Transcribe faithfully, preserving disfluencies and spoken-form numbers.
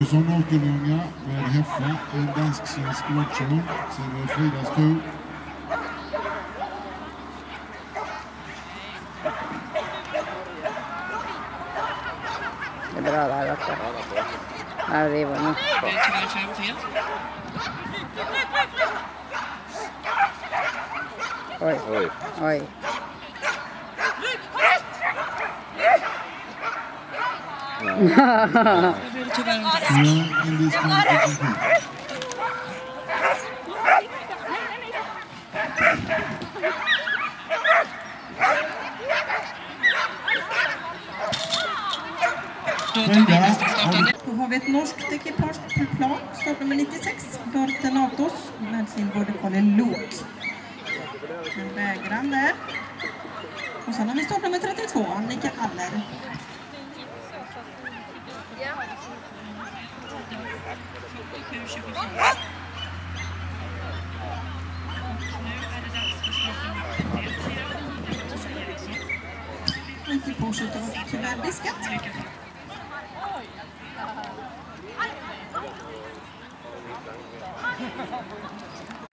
Som nollkunniga med Heffa, en dansk-svensk workshop, sen var Fridas tur. Det är bra där också. Ja, det var nog. Det är tyvärr fem fel. Oj, oj, oj. Det blev tyvärr inte rätt. Ja, en diskvalifikation. Då har vi ett norskt ekipage på plan, startnummer nittiosex, Dortenatos med sin border collie Luke. En vägran där. Och sen har vi startnummer trettiotvå, Annika Haller. Ekipaget har tyvärr diskat.